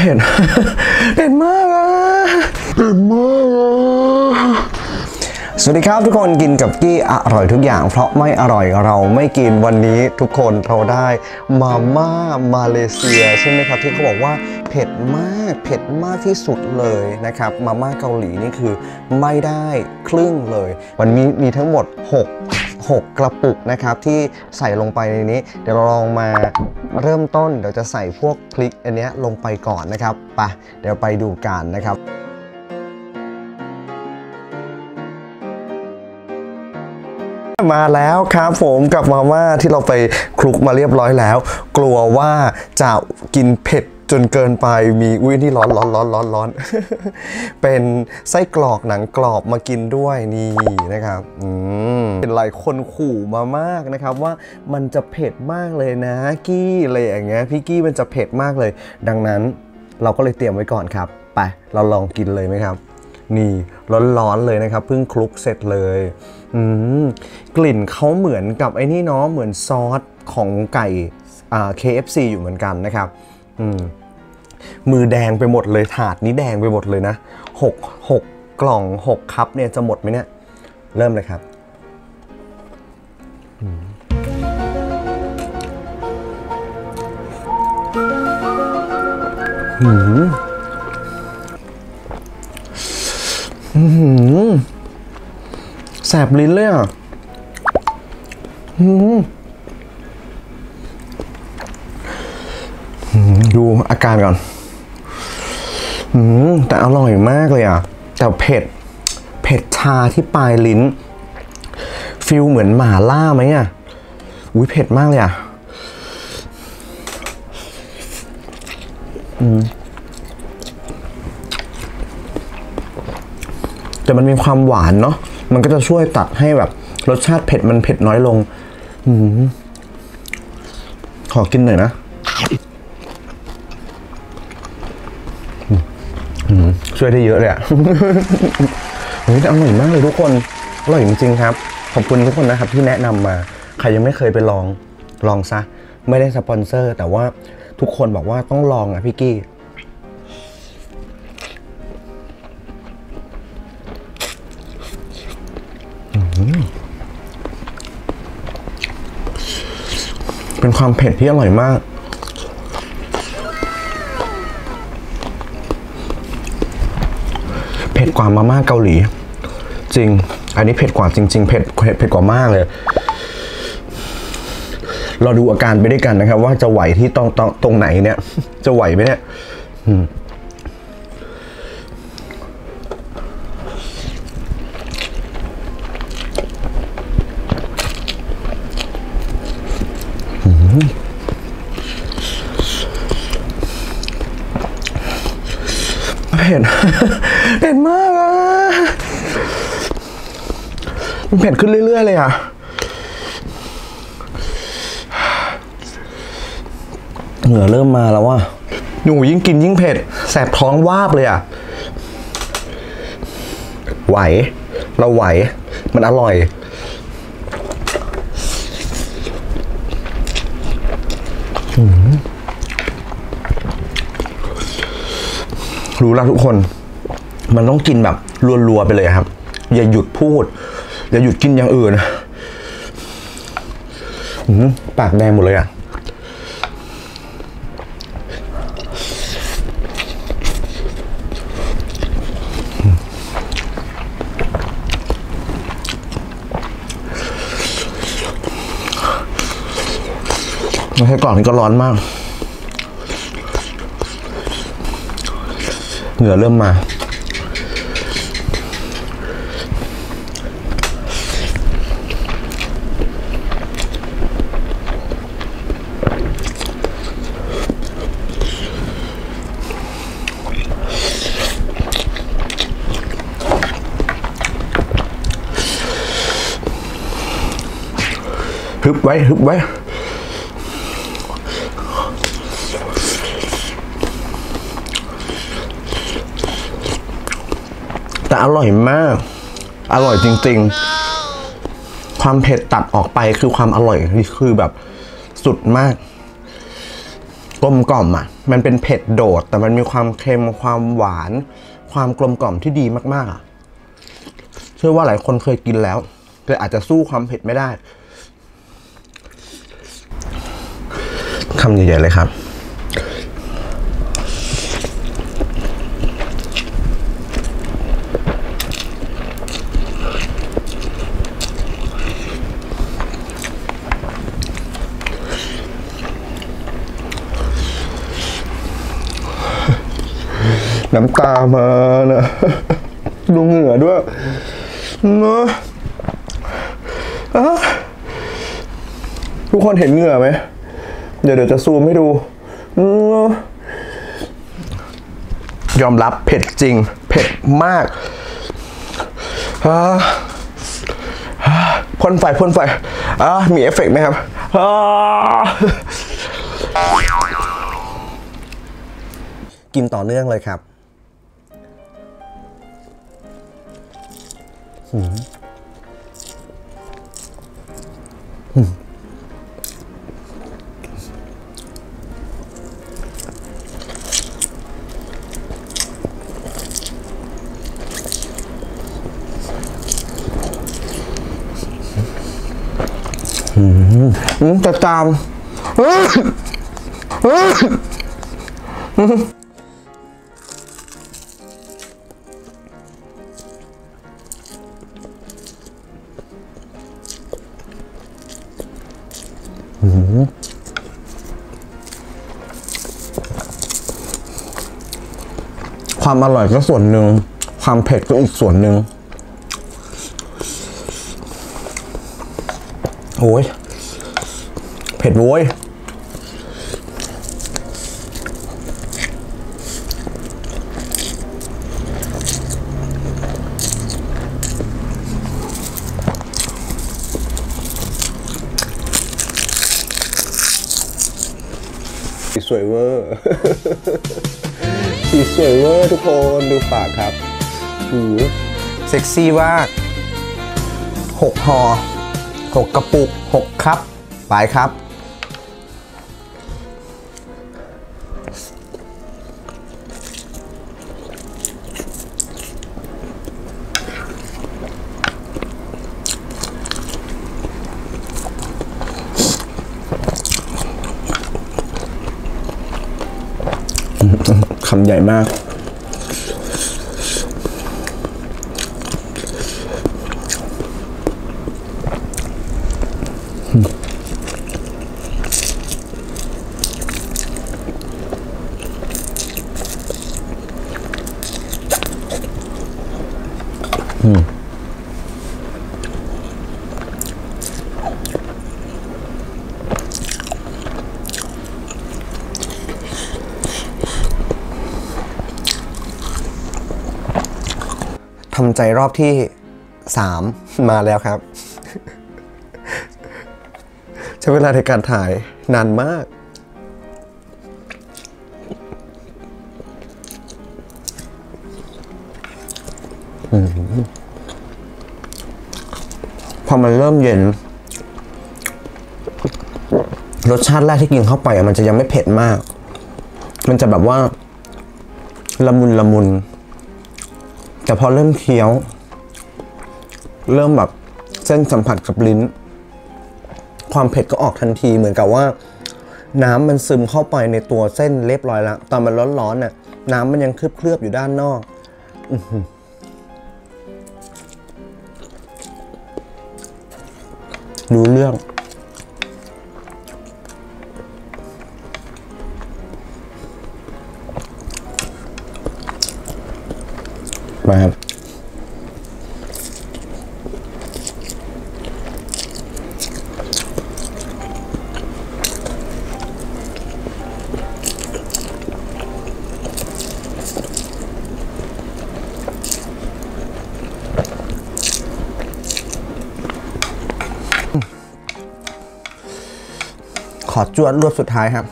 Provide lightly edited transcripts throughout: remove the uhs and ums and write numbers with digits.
ผ็ด เผ็ดมากอะเผ็ดมากอะสวัสดีครับทุกคนกินกับกี้อร่อยทุกอย่างเพราะไม่อร่อยเราไม่กินวันนี้ทุกคนเราได้มาม่ามาเลเซียใช่ไหมครับที่เขาบอกว่าเผ็ดมากที่สุดเลยนะครับมาม่าเกาหลีนี่คือไม่ได้ครึ่งเลยวันนี้มีทั้งหมด6กระปุกนะครับที่ใส่ลงไปในนี้เดี๋ยวเราลองมาเริ่มต้นเดี๋ยวจะใส่พวกพริกอันนี้ลงไปก่อนนะครับไปเดี๋ยวไปดูกันนะครับมาแล้วครับผมกับมาม่าที่เราไปคลุกมาเรียบร้อยแล้วกลัวว่าจะกินเผ็ดจนเกินไปมีอุ้ยนี่ร้อน เป็นไส้กรอกหนังกรอบมากินด้วยนี่นะครับเป็นหลายคนขู่มามากนะครับว่ามันจะเผ็ดมากเลยนะกี้อะไรอย่างเงี้ยพี่กี้มันจะเผ็ดมากเลยดังนั้นเราก็เลยเตรียมไว้ก่อนครับไปเราลองกินเลยไหมครับนี่ร้อนเลยนะครับเพิ่งคลุกเสร็จเลยกลิ่นเขาเหมือนกับไอ้นี่เนาะเหมือนซอสของไก่KFC อยู่เหมือนกันนะครับมือแดงไปหมดเลยถาดนี้แดงไปหมดเลยนะ6กล่อง6คัพเนี่ยจะหมดไหมเนี่ยเริ่มเลยครับแสบลิ้นเลยอ่ะดูอาการก่อนแต่อร่อยมากเลยอ่ะแต่เผ็ดชาที่ปลายลิ้นฟิลเหมือนหม่าล่าไหมอ่ะอุ้ยเผ็ดมากเลยอ่ะแต่มันมีความหวานเนาะมันก็จะช่วยตัดให้แบบรสชาติเผ็ดมันเผ็ดน้อยลงขอกินหน่อยนะช่วยได้เยอะเลยอ่ะเฮ้ยอร่อยมากเลยทุกคนอร่อยจริงๆครับขอบคุณทุกคนนะครับที่แนะนำมาใครยังไม่เคยไปลองซะไม่ได้สปอนเซอร์แต่ว่าทุกคนบอกว่าต้องลองอ่ะพี่กี้เป็นความเผ็ดที่อร่อยมากเผ็ดกว่ามาม่าเกาหลีจริงอันนี้เผ็ดกว่าจริงๆเผ็ดกว่ามากเลยเราดูอาการไปด้วยกันนะครับว่าจะไหวที่ตรงไหนเนี่ยจะไหวไหมเนี่ยเผ็ดมากอ่ะมันเผ็ดขึ้นเรื่อยๆเลยอ่ะเหงื่อเริ่มมาแล้วว่ะหนูยิ่งกินยิ่งเผ็ดแสบท้องวาบเลยอ่ะไหวเราไหวมันอร่อยรู้แล้วทุกคนมันต้องกินแบบรัวๆไปเลยครับอย่าหยุดพูดอย่าหยุดกินอย่างอื่นปากแดงหมดเลยอ่ะไม่ใช่ก่อนนี้ก็ร้อนมากเหงื่อเริ่มมาฮึบไว้แต่อร่อยมากอร่อยจริงๆความเผ็ดตัดออกไปคือความอร่อยนี่คือแบบสุดมากกลมกล่อมอ่ะมันเป็นเผ็ดโดดแต่มันมีความเค็มความหวานความกลมกล่อมที่ดีมากๆอ่ะเชื่อว่าหลายคนเคยกินแล้วแต่อาจจะสู้ความเผ็ดไม่ได้คำใหญ่ๆเลยครับน้ำตามานะดูเหงื่อด้วยเนอะทุกคนเห็นเหงื่อไหมเดี๋ยวจะซูมให้ดูยอมรับเผ็ดจริงเผ็ดมากพ่นไฟมีเอฟเฟกต์ไหมครับกินต่อเนื่องเลยครับจะตามความอร่อยก็ส่วนหนึ่งความเผ็ดก็อีกส่วนหนึ่งโอ้ยเผ็ดโว้ยสวยเวอร์สีสวยเวอร์ทุกคนดูปากครับหูเซ็กซี่มาก6 ห่อ6 กระปุก6 ครับไปครับคำใหญ่มากทำใจรอบที่3มาแล้วครับใช้เวลาในการถ่ายนานมากพอมันเริ่มเย็นรสชาติแรกที่กินเข้าไปมันจะยังไม่เผ็ดมากมันจะแบบว่าละมุนแต่พอเริ่มเคี้ยวเริ่มแบบเส้นสัมผัสกับลิ้นความเผ็ดก็ออกทันทีเหมือนกับว่าน้ำมันซึมเข้าไปในตัวเส้นเรียบร้อยแล้วตอนมันร้อนๆน่ะน้ำมันยังเคลือบอยู่ด้านนอกรู้เรื่องมาครับขอจวดรวดสุดท้ายครับ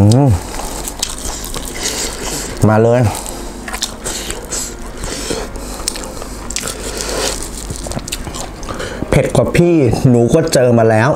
มาเลยเผ็ดกว่าพี่หนูก็เจอมาแล้ว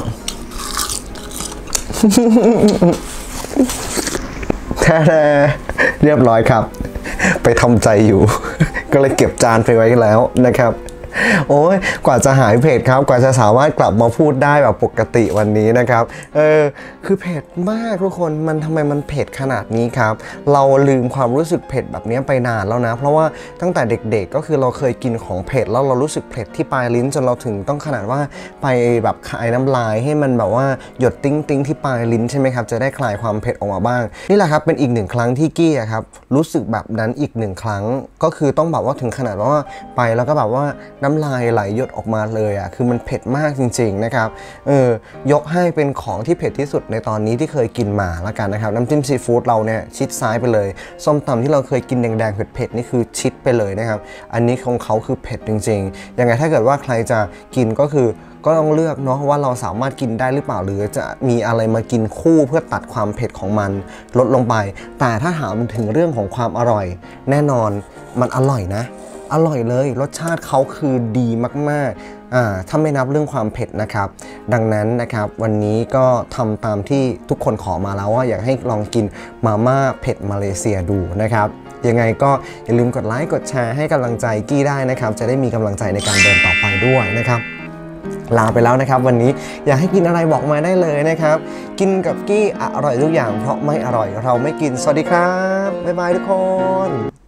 แท้เรียบร้อยครับไปทำใจอยู่ก็เลยเก็บจานไปไว้แล้วนะครับโอ้ยกว่าจะหายเผ็ดครับกว่าจะสามารถกลับมาพูดได้แบบปกติวันนี้นะครับคือเผ็ดมากทุกคนทำไมมันเผ็ดขนาดนี้ครับเราลืมความรู้สึกเผ็ดแบบนี้ไปนานแล้วนะเพราะว่าตั้งแต่เด็กๆก็คือเราเคยกินของเผ็ดแล้วเรารู้สึกเผ็ดที่ปลายลิ้นจนเราถึงต้องขนาดว่าไปแบบคายน้ำลายให้มันแบบว่าหยดติ้งที่ปลายลิ้นใช่ไหมครับจะได้คลายความเผ็ดออกมาบ้างนี่แหละครับเป็นอีกหนึ่งครั้งที่กี้ครับรู้สึกแบบนั้นอีกหนึ่งครั้งก็คือต้องแบบว่าถึงขนาดว่าไปแล้วก็แบบว่าน้ำลายไหลหยดออกมาเลยคือมันเผ็ดมากจริงๆนะครับยกให้เป็นของที่เผ็ดที่สุดในตอนนี้ที่เคยกินมาแล้วกันนะครับน้ำจิ้มซีฟู้ดเราเนี่ยชิดซ้ายไปเลยส้มตำที่เราเคยกินแดงๆเผ็ดๆนี่คือชิดไปเลยนะครับอันนี้ของเขาคือเผ็ดจริงๆยังไงถ้าเกิดว่าใครจะกินก็คือก็ต้องเลือกเนาะว่าเราสามารถกินได้หรือเปล่าหรือจะมีอะไรมากินคู่เพื่อตัดความเผ็ดของมันลดลงไปแต่ถ้าถามถึงเรื่องของความอร่อยแน่นอนมันอร่อยนะอร่อยเลยรสชาติเขาคือดีมากๆถ้าไม่นับเรื่องความเผ็ดนะครับดังนั้นนะครับวันนี้ก็ทำตามที่ทุกคนขอมาแล้วว่าอยากให้ลองกินมาม่าเผ็ดมาเลเซียดูนะครับยังไงก็อย่าลืมกดไลค์กดแชร์ให้กำลังใจกี้ได้นะครับจะได้มีกำลังใจในการเดินต่อไปด้วยนะครับลาไปแล้วนะครับวันนี้อยากให้กินอะไรบอกมาได้เลยนะครับกินกับกี้อร่อยทุกอย่างเพราะไม่อร่อยเราไม่กินสวัสดีครับบ๊ายบายทุกคน